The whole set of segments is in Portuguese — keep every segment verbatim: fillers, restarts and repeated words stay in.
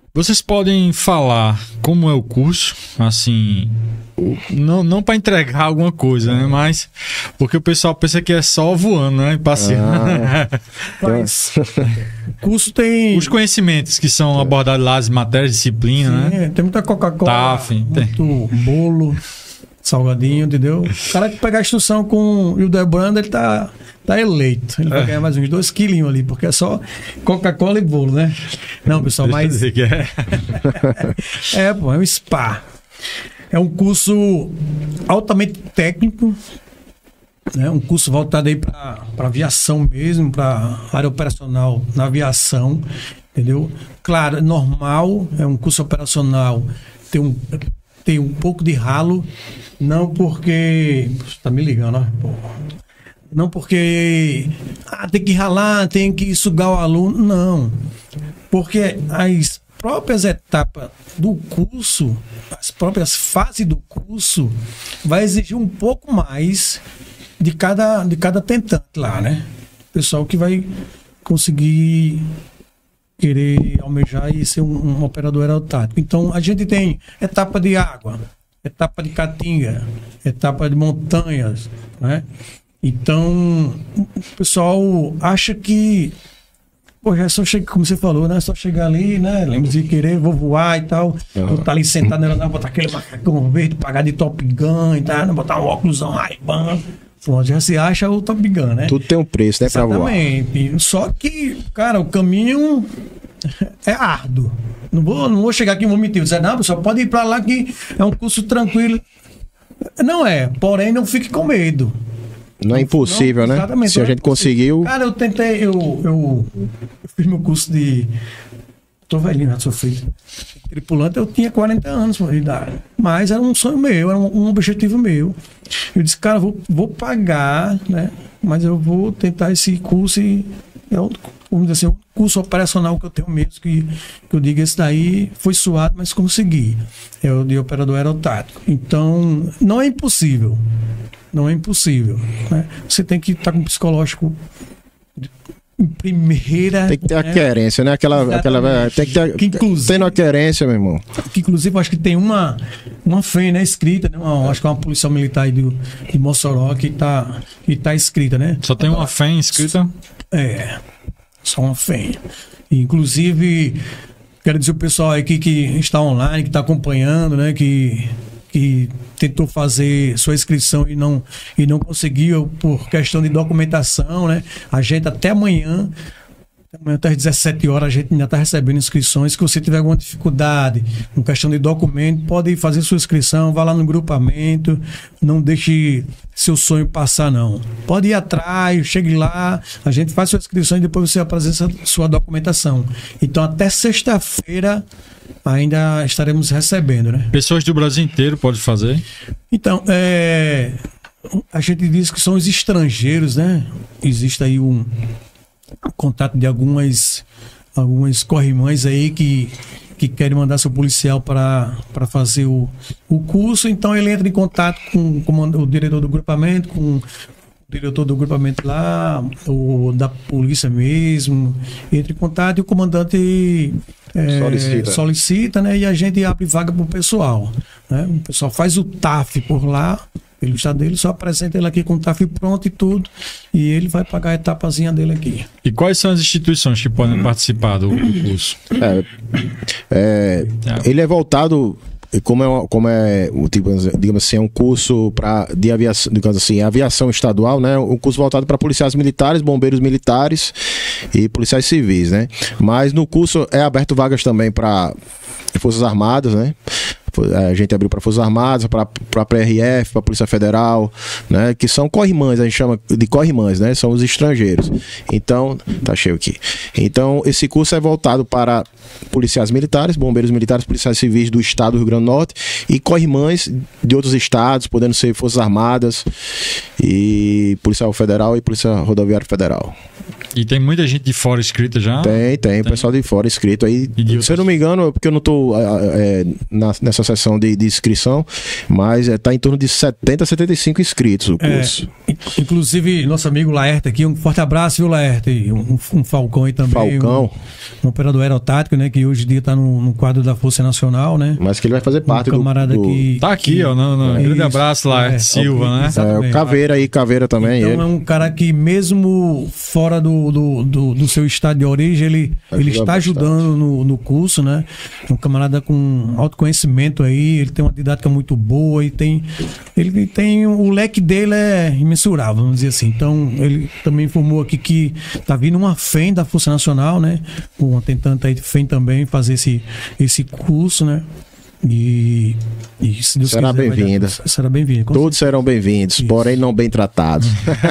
Vocês podem falar como é o curso, assim, não, não para entregar alguma coisa, né? Mas porque o pessoal pensa que é só voando, né? Passeando. Ah, Mas, o curso tem... Os conhecimentos que são abordados lá, as matérias, disciplina, né? Tem muita Coca-Cola, Taf, muito bolo, salgadinho, entendeu? O cara que pegar a instrução com o Hildebrando, ele tá, tá eleito. Ele vai ganhar mais uns dois quilinhos ali, porque é só Coca-Cola e bolo, né? Não, pessoal, Deixa eu mas... dizer que é. É, pô, é um spa. É um curso altamente técnico, né? Um curso voltado aí para aviação mesmo, para área operacional na aviação, entendeu? Claro, é normal, é um curso operacional, tem um, tem um pouco de ralo, não porque... Tá me ligando, ó. Pô. Não porque ah, tem que ralar, tem que sugar o aluno, não. Porque as próprias etapas do curso, as próprias fases do curso, vai exigir um pouco mais de cada, de cada tentante lá, né? Pessoal que vai conseguir querer almejar e ser um, um operador aerotático. Então, a gente tem etapa de água, etapa de caatinga, etapa de montanhas, né? Então, o pessoal acha que, pô, já é só chegar, como você falou, né? É só chegar ali, né? Lembra de querer, vou voar e tal. Uhum. Vou estar ali sentado, né? Botar aquele macacão verde, pagar de Top Gun e tal, né? Botar um óculosão Ray-Ban. Pronto, já se acha o Top Gun, né? Tudo tem um preço, né, pra voar. Exatamente. Só que, cara, o caminho é árduo. Não vou, não vou chegar aqui e vou mentir. Dizer, não, pessoal, pode ir pra lá que é um curso tranquilo. Não é, porém não fique com medo. Não é impossível, não, né? exatamente, Se a gente conseguiu... Cara, eu tentei, eu, eu, eu fiz meu curso de... Tô velhinho, já sofri. Tripulante, eu tinha quarenta anos de idade. Mas era um sonho meu, era um, um objetivo meu. Eu disse, cara, vou, vou pagar, né? Mas eu vou tentar esse curso e... É um, vamos dizer assim, um curso operacional que eu tenho mesmo, que, que eu digo, esse daí foi suado, mas consegui. É o de operador aerotático. Então, não é impossível. Não é impossível, né? Você tem que estar com o psicológico em primeira... Tem que ter né? a querência, né? Aquela, aquela, tem que ter que inclusive, tendo a querência, meu irmão. Que inclusive eu acho que tem uma, uma F E M, né, escrita, né? Uma, acho que é uma policial militar aí do, de Mossoró que está que tá escrita, né? Só tem uma F E M escrita? É, só uma F E M. E, inclusive, quero dizer o pessoal aí que, que está online, que está acompanhando, né? Que... que tentou fazer sua inscrição e não, e não conseguiu por questão de documentação, né? A gente até amanhã, amanhã até às dezessete horas, a gente ainda está recebendo inscrições. Se você tiver alguma dificuldade com questão de documento, pode fazer sua inscrição, vá lá no grupamento, não deixe seu sonho passar, não. Pode ir atrás, chegue lá, a gente faz sua inscrição e depois você apresenta sua documentação. Então, até sexta-feira ainda estaremos recebendo, né? Pessoas do Brasil inteiro podem fazer? Então, é, a gente diz que são os estrangeiros, né? Existe aí um contato de algumas, algumas corrimães aí que, que querem mandar seu policial para fazer o, o curso. Então, ele entra em contato com, com o diretor do grupamento, com o diretor do grupamento lá, o da polícia mesmo, entra em contato e o comandante é, solicita. solicita, né? E a gente abre vaga para o pessoal, né? O pessoal faz o T A F por lá, pelo estado dele, só apresenta ele aqui com o T A F pronto e tudo, e ele vai pagar a etapazinha dele aqui. E quais são as instituições que podem participar do, do curso? É, é, ele é voltado... Como é, como é tipo, digamos assim, é um curso pra, de aviação, digamos assim, aviação estadual, né? Um curso voltado para policiais militares, bombeiros militares e policiais civis, né? Mas no curso é aberto vagas também para Forças Armadas, né? A gente abriu para Forças Armadas, para a P R F, para a Polícia Federal, né? Que são corrimães, a gente chama de corrimães, né? São os estrangeiros. Então, tá cheio aqui. Então, esse curso é voltado para policiais militares, bombeiros militares, policiais civis do estado do Rio Grande do Norte e corrimães de outros estados, podendo ser Forças Armadas e Polícia Federal e Polícia Rodoviária Federal. E tem muita gente de fora inscrita já? Tem, tem, tem. Pessoal de fora inscrito aí. Se eu não me engano, porque eu não estou é, na, nessa sessão de, de inscrição, mas está é, em torno de setenta, setenta e cinco inscritos o curso. É, inclusive, nosso amigo Laerte aqui, um forte abraço, viu, Laerte? Um, um Falcão aí também. Falcão. Um, um operador aerotático, né? Que hoje em dia está no, no quadro da Força Nacional, né? Mas que ele vai fazer parte um camarada do... do... Que, tá aqui, que, ó. No, no, é, grande abraço, Laerte é, Silva, é, né? É, o Caveira aí, Caveira também. Então ele. é um cara que mesmo fora do, do, do, do seu estado de origem, ele, ele está ajudando no, no curso, né? Um camarada com alto conhecimento aí, ele tem uma didática muito boa e tem, ele tem, o leque dele é imensurável, vamos dizer assim. Então, ele também informou aqui que tá vindo uma F E M da Força Nacional, né? Uma tentando aí F E M também fazer esse, esse curso, né? E, e se Deus será bem-vinda. Será bem-vinda. Todos serão bem-vindos, porém não bem tratados.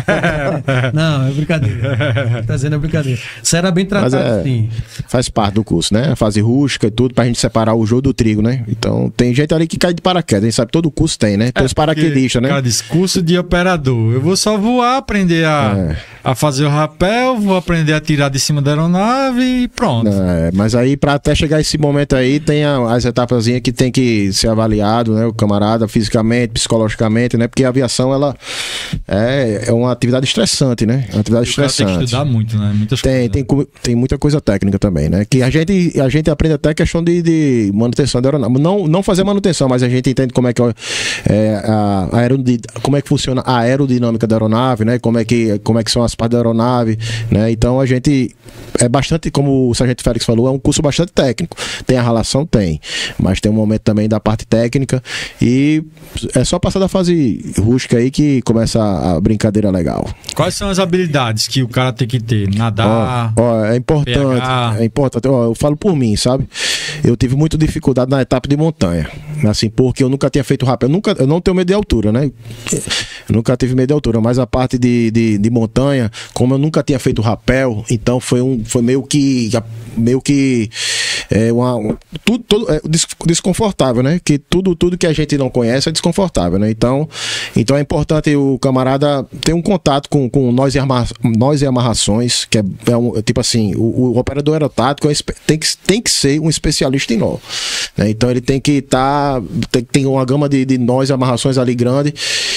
Não, é brincadeira. Tá dizendo é brincadeira. Será bem tratado, é, sim. Faz parte do curso, né? A fase rústica e tudo, pra gente separar o joio do trigo, né? Então, tem gente ali que cai de paraquedas. A gente sabe, todo curso tem, né? Tem é os paraquedistas, né? Cara, discurso de operador. Eu vou só voar, aprender a, é. a fazer o rapel, vou aprender a tirar de cima da aeronave e pronto. É, mas aí, pra até chegar esse momento aí, tem a, as etapazinhas que tem que ser avaliado, né, o camarada, fisicamente, psicologicamente, né, porque a aviação, ela é, é uma atividade estressante, né, é uma atividade estressante. Tem que estudar muito, né, muitas tem, coisas. Tem, tem muita coisa técnica também, né, que a gente, a gente aprende até a questão de, de manutenção da aeronave, não, não fazer manutenção, mas a gente entende como é que é, a, a aerodid, como é que funciona a aerodinâmica da aeronave, né, como é que, como é que são as partes da aeronave, né, então a gente é bastante, como o Sargento Félix falou, é um curso bastante técnico, tem a relação, tem, mas tem um momento também da parte técnica e é só passar da fase rústica aí que começa a brincadeira legal. Quais são as habilidades que o cara tem que ter? Nadar? Ó, ó, é importante, P H. É importante. Ó, eu falo por mim, sabe? Eu tive muita dificuldade na etapa de montanha, assim, porque eu nunca tinha feito rapel, eu, nunca, eu não tenho medo de altura, né? Eu nunca tive medo de altura, mas a parte de, de, de montanha, como eu nunca tinha feito rapel, então foi, um, foi meio que meio que é uma, uma, tudo, tudo é desconfortável, né? Que tudo, tudo que a gente não conhece é desconfortável, né? Então, então é importante o camarada ter um contato com, com nós, e amarra, nós e amarrações, que é, é um, tipo assim, o, o operador aerotático tem que, tem que ser um especialista em nó, né? Então ele tem que estar, tá, tem, tem uma gama de, de nós e amarrações ali grande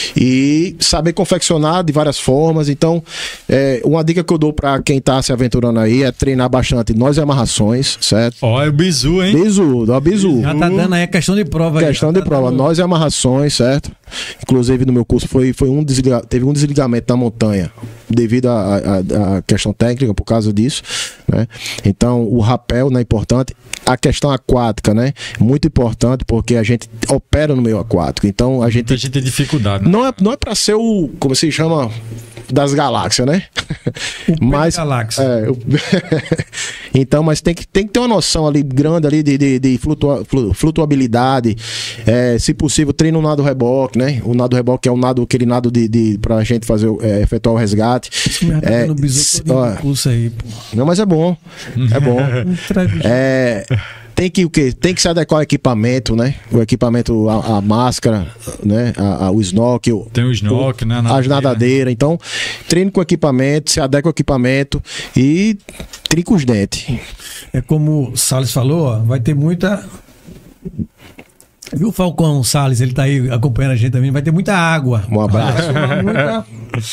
e saber confeccionar de várias formas. Então, é, uma dica que eu dou para quem tá se aventurando aí é treinar bastante nós e amarrações, certo? Ó, é o bizu, hein? Bizu, dá bizu. Já tá dando aí a questão de prova. Questão aí, de tá prova, dando... nós e amarrações, certo? Inclusive no meu curso foi, foi um desliga... teve um desligamento na montanha devido à questão técnica, por causa disso, né? Então o rapel não é importante. A questão aquática, né? Muito importante porque a gente opera no meio aquático. Então a gente. A gente tem dificuldade. Né? Não é, não é para ser o, como se chama, das galáxias, né? O mas galáxia. É, o... Então, mas tem que, tem que ter uma noção ali grande ali de, de, de flutua, flutuabilidade, é, se possível treina o nado reboque, né? O nado reboque é o nado, aquele nado de, de pra gente fazer, é, efetuar o resgate. Isso me é, no bizu todo ó, curso aí, pô. Não, mas é bom, é bom. é, tem que o quê? Tem que se adequar ao equipamento, né? O equipamento, a, a máscara, né? A, a, o snorkel. Tem o snorkel, o, né? Nadadeira. As nadadeiras. Então, treine com equipamento, se adequa ao equipamento e trinca os dentes. É como o Salles falou, ó, vai ter muita... Viu o Falcão Salles, ele tá aí acompanhando a gente também, vai ter muita água. Um abraço. Muita...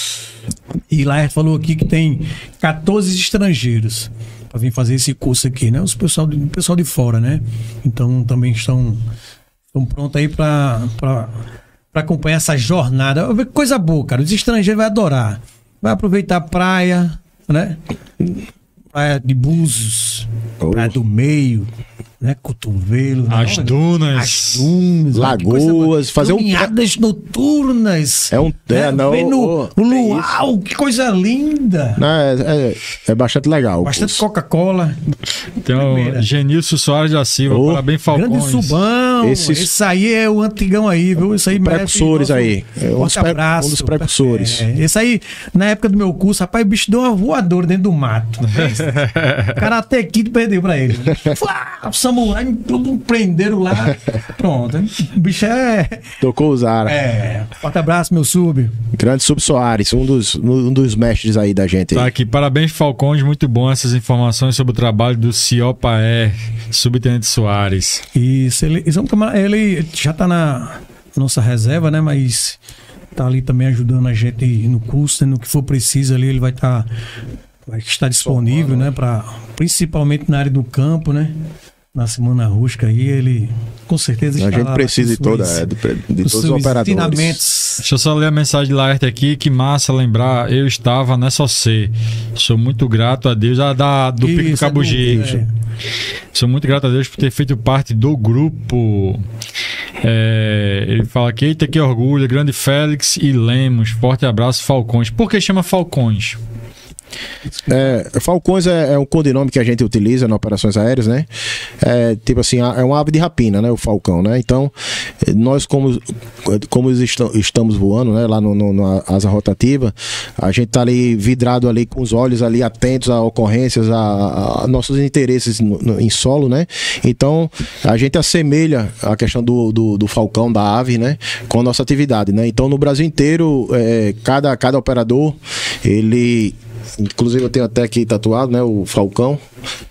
E Laerte falou aqui que tem quatorze estrangeiros para vir fazer esse curso aqui, né? Os pessoal de, pessoal de fora, né? Então também estão, estão prontos aí para acompanhar essa jornada. Coisa boa, cara. Os estrangeiros vão adorar. Vai aproveitar a praia, né? Praia de Búzios, oh. Praia do Meio, né? Cotovelo, as não, dunas, as dunas, lagoas, fazer um caminhadas noturnas. É um é, não, ver no, oh, no luau, é que coisa linda. Não, é, é, é bastante legal. Bastante Coca-Cola. Tem o Genilson Soares da Silva, oh. Parabéns, Falcões. Grande Subão. Não, Esses... esse aí é o antigão aí, viu? Isso aí precursores aí. É um, dos pre... um dos precursores. É, esse aí, na época do meu curso, rapaz, o bicho deu uma voadora dentro do mato. O cara até Kid perdeu pra ele. O samurai, tudo prenderam lá. Pronto. O bicho é... Tocou os aras. É. Forte abraço, meu sub. Grande Sub Soares, um dos, um dos mestres aí da gente. Tá aqui, parabéns Falcões, muito bom essas informações sobre o trabalho do Ciopaé, Subtenente Soares. Isso, ele, isso é um camarada, ele já tá na nossa reserva, né, mas tá ali também ajudando a gente no curso, né, no que for preciso ali, ele vai estar tá, vai estar disponível, né, para principalmente na área do campo, né? Na Semana Rústica aí, ele com certeza está. A gente precisa de, toda, é, de, de todos os operadores. Deixa eu só ler a mensagem de Laerte aqui. Que massa lembrar, eu estava nessa O C. Sou muito grato a Deus. Ah, da, do Pico do Cabugi. É. Sou muito grato a Deus por ter feito parte do grupo. É, ele fala aqui, eita que orgulho, grande Félix e Lemos. Forte abraço, Falcões. Por que chama Falcões? É, Falcões é, é um codinome que a gente utiliza nas operações aéreas, né? É, tipo assim, é uma ave de rapina, né? O falcão, né? Então, nós como, como estamos voando, né? Lá no, no, na asa rotativa, a gente tá ali vidrado ali com os olhos ali atentos a ocorrências, a, a nossos interesses no, no, em solo, né? Então, a gente assemelha a questão do, do, do falcão, da ave, né? Com a nossa atividade, né? Então, no Brasil inteiro, é, cada, cada operador, ele... Inclusive eu tenho até aqui tatuado, né, o falcão,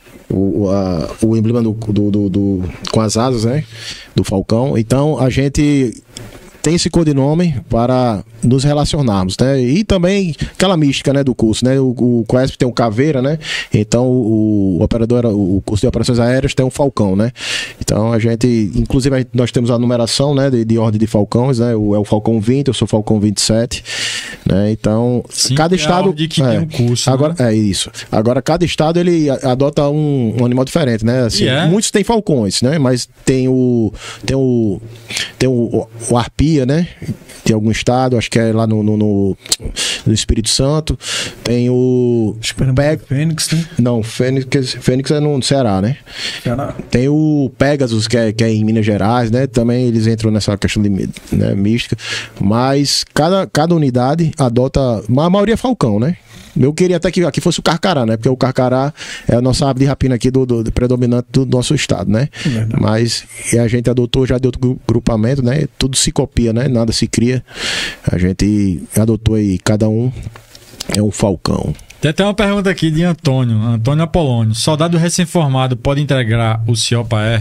o, a, o emblema do, do, do, do, com as asas, né, do falcão. Então a gente tem esse codinome para nos relacionarmos, né? E também aquela mística, né, do curso, né? O, o COESP tem um caveira, né? Então o, o operador, o curso de operações aéreas tem um falcão, né? Então a gente, inclusive nós temos a numeração, né, de, de ordem de falcões, né? O, é o Falcão vinte, eu sou o Falcão vinte e sete, né? Então sim, cada estado é que é, tem um curso, agora né? É isso. Agora cada estado ele adota um, um animal diferente, né? Assim, yeah. Muitos têm falcões, né? Mas tem o tem o tem o, o arpia, né? Tem algum estado, acho que é lá no, no, no, no Espírito Santo. Tem o Pe... Fênix, né? Não, Fênix, Fênix é no Ceará, né? Ceará. Tem o Pegasus, que é, que é em Minas Gerais, né? Também eles entram nessa questão de, né, mística. Mas cada, cada unidade adota, a maioria é falcão, né? Eu queria até que aqui fosse o carcará, né? Porque o carcará é a nossa ave de rapina aqui do, do, do predominante do nosso estado, né? É. Mas e a gente adotou já de outro grupamento, né? Tudo se copia, né? Nada se cria. A gente adotou aí, cada um é um falcão. Tem até uma pergunta aqui de Antônio, Antônio Apolônio. Soldado recém-formado pode integrar o Ciopaé?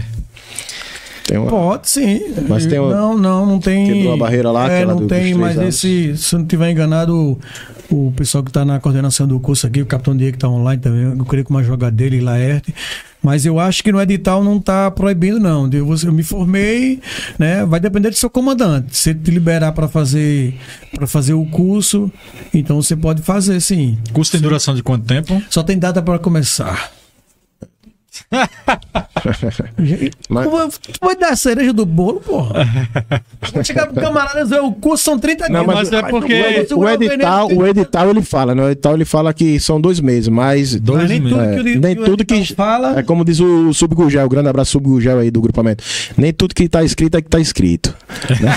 Uma... Pode sim. Mas tem uma... Não, não, não tem. Quebrou a barreira lá, é, não do, tem, mas anos. esse, se eu não estiver enganado, o, o pessoal que está na coordenação do curso aqui, o Capitão Diego que está online também, eu creio que uma joga dele, Laerte. Mas eu acho que no edital não está proibindo, não. Eu, eu me formei, né? Vai depender do seu comandante. Se ele te liberar para fazer, para fazer o curso, então você pode fazer, sim. O curso tem duração de quanto tempo? Só tem data para começar. Mas... Tu vai dar a cereja do bolo, porra. Vou chegar pro camarada e dizer, o curso são trinta dias. Não, mas, mas é porque o edital, o edital ele fala, né? O edital ele fala que são dois meses, mas dois mas nem meses. tudo É, que, o, nem que tudo que fala. É como diz o Subgugel, o grande abraço Subgugel aí do grupamento. Nem tudo que tá escrito é que tá escrito. Né?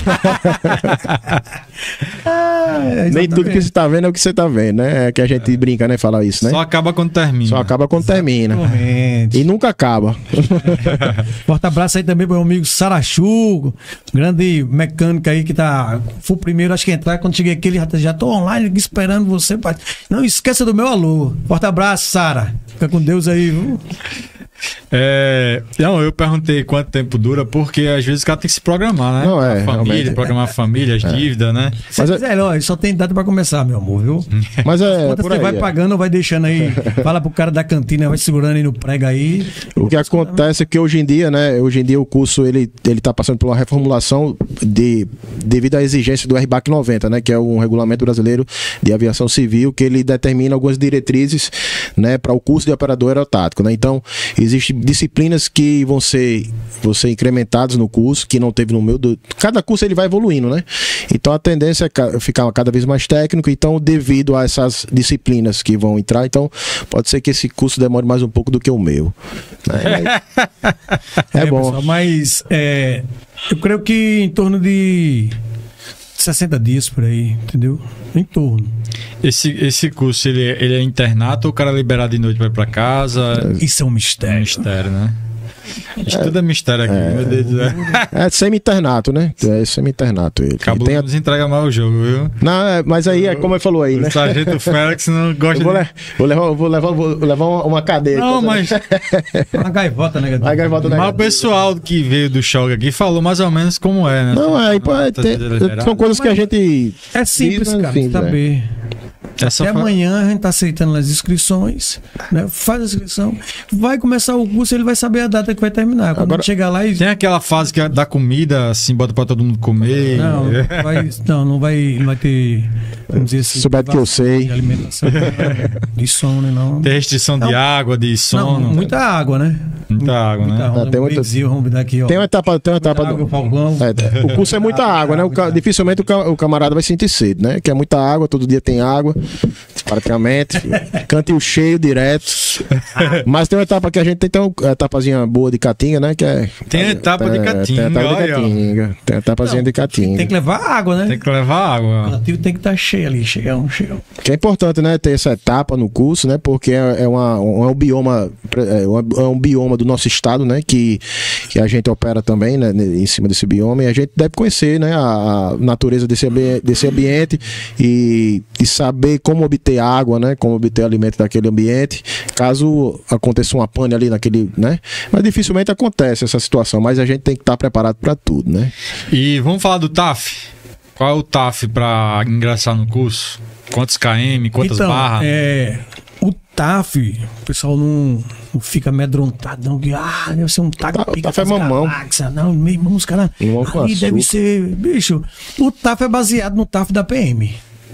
ah, nem tudo que você tá vendo é o que você tá vendo, né? É que a gente é. brinca, né? Fala isso, né? Só acaba quando termina. Só acaba quando termina. E nunca acaba. Forte abraço aí também pro meu amigo Sarachu, grande mecânico aí que tá. Foi o primeiro, acho que entrar. Quando cheguei aqui, ele já, já tô online aqui esperando você. Pai. Não esqueça do meu alô. Forte abraço, Sara. Fica com Deus aí, viu? É, não, eu perguntei quanto tempo dura, porque às vezes o cara tem que se programar, né? Não, é, a família, realmente. programar a família, as é. dívidas, né? Se Mas quiser, é... ó, só tem data pra começar, meu amor, viu? Mas é. Quanto você aí, vai é. pagando ou vai deixando aí? Fala pro cara da cantina, vai segurando aí no prego aí. O que acontece é que hoje em dia, né? Hoje em dia o curso ele, ele tá passando por uma reformulação de, devido à exigência do R B A C noventa, né? Que é um regulamento brasileiro de aviação civil, que ele determina algumas diretrizes, né? Para o curso de operador aerotático, né? Então, existem disciplinas que vão ser, vão ser incrementadas no curso, que não teve no meu. Do... Cada curso ele vai evoluindo, né? Então a tendência é ficar cada vez mais técnico. Então, devido a essas disciplinas que vão entrar, então pode ser que esse curso demore mais um pouco do que o meu. Né? É, é bom. Pessoal, mas é, Eu creio que em torno de sessenta dias por aí, entendeu? Em torno. Esse, esse curso, ele, é- ele é internato ou o cara é liberado de noite para ir pra casa? Isso é um É um mistério. mistério, né? Isso tudo é mistério aqui, meu Deus do céu. É semi-internato, né? É semi-internato ele. Acabou Tem a- que nos entrega mal o jogo, viu? Não, é, mas aí é como ele falou aí, né? O sargento Félix não gosta Eu vou, de... le- vou levar, vou levar, vou levar uma, uma cadeia. Não, mas, Uma gaivota, né? Aí gaivota mas o negativo. pessoal que veio do choque aqui falou mais ou menos como é, né? Não, aí pô, é, Tá tem- liberado. são coisas que a gente. É simples, diz, mas cara, simples, saber. Essa Até foi- amanhã a gente tá aceitando as inscrições, né? Faz a inscrição, vai começar o curso, ele vai saber a data que vai terminar. Quando Agora- chegar lá e. Tem aquela fase que é da comida, assim, bota pra todo mundo comer. Não, não vai, não, não vai, não vai ter, vamos dizer assim, Souber que eu sei. de alimentação, de sono, né, não. Tem restrição de Não. água, de Não, sono. muita água, né? Muita água, né? água. Ah, tem muita- Meio-dia, vamos dar aqui, ó. Tem uma etapa. Tem uma etapa água, do- fogão. É, o curso é muita água, né? O ca- dificilmente o, ca- o camarada vai sentir sede, né? Que é muita água, todo dia tem água, praticamente. Cantinho cheio direto. Mas tem uma etapa que a gente tem, tem uma etapazinha boa de caatinga, né? Que é, Tem a etapa de tem- caatinga, Tem a etapa de olha, ó. caatinga. Tem a etapazinha Não, de caatinga. Tem que levar água, né? Tem que levar água. O cativo tem que estar cheio ali, cheião, cheião. Que é importante, né, ter essa etapa no curso, né, porque é, é, uma, um, é um bioma é uma- é um bioma do nosso estado, né, que, que a gente opera também, né, em cima desse bioma, e a gente deve conhecer, né, a, a natureza desse, ambi desse ambiente e, e saber como obter água, né, como obter alimento daquele ambiente, caso aconteça uma pane ali naquele, né, mas dificilmente acontece essa situação, mas a gente tem que estar preparado para tudo, né. E vamos falar do T A F. Qual é o T A F pra ingressar no curso? Quantos km, quantas então, barras? É, o T A F, o pessoal não, não fica amedrontado, não, que ah, deve ser um T A F Tá- que pica T A F é das mamão. galáxias. Não, meu irmão, os caras Mamão com ali deve açúcar. ser, bicho, o T A F é baseado no T A F da P M.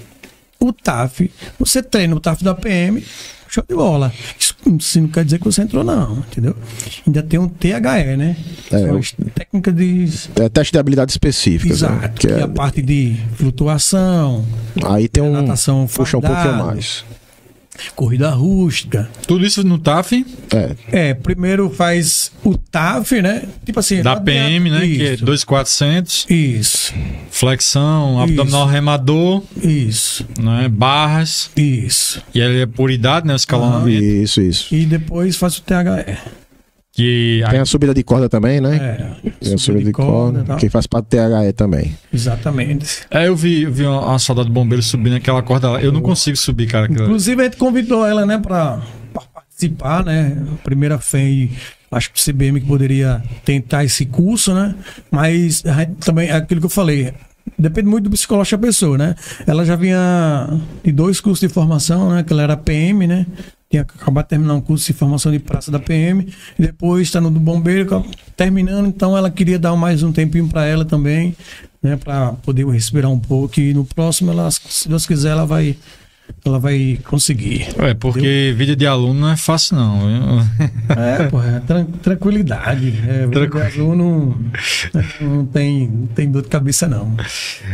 O T A F, você treina o T A F da P M, show de bola. Isso, isso não quer dizer que você entrou, não, entendeu? Ainda tem um T H E, né? É, É, o- uma técnica de... É teste de habilidade específica. Exato, que é a parte de flutuação, Aí tem um. natação Puxa um pouquinho fardada. mais. corrida rústica. Tudo isso no T A F É. É, primeiro faz o T A F, né? Tipo assim. da lá P M, dentro- né? Que é Isso. dois mil e quatrocentos. Isso, Flexão, abdominal remador, isso, né? Barras. isso. E aí é por idade, né? O escalonamento. Isso, isso. E depois faz o T H E. Que Tem a subida de corda também, né? É, Tem a subida de corda, tal. que faz parte do T H E também. Exatamente. É, eu vi, eu vi uma, uma soldado bombeiro subindo aquela corda lá. Eu não consigo subir, cara. aquilo ali. Inclusive, a gente convidou ela, né, pra, pra participar, né? A primeira F E M, acho que o C B M que poderia tentar esse curso, né? Mas a gente também, é aquilo que eu falei, depende muito do psicológico da pessoa, né? Ela já vinha de dois cursos de formação, né? Que ela era P M, né? Tinha acabado de terminar um curso de formação de praça da P M, e depois está no do bombeiro, terminando, então ela queria dar mais um tempinho para ela também, né? Para poder respirar um pouco, e no próximo, ela, se Deus quiser, ela vai, ela vai conseguir. É, porque vida de aluno não é fácil, não. viu? É, pô, é tran- tranquilidade. É, Tranquilo. o aluno não, não, tem, não tem dor de cabeça, não.